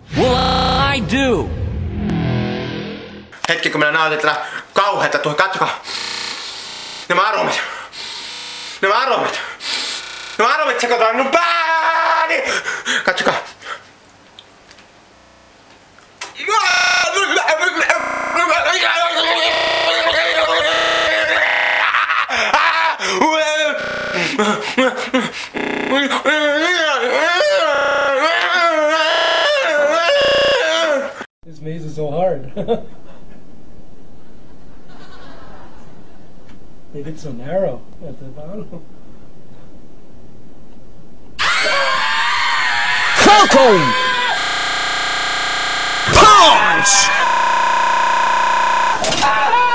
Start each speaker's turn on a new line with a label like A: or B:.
A: Well, I do.
B: Hetki kun meillä nautetaan kauheita tuohon, katsokaa. Nämä aromit. Nämä aromit. Nämä aromit sekoitaan minun pääni. Katsokaa.
C: This maze is so hard. They did so narrow at the bottom.
A: Falcon! Punch!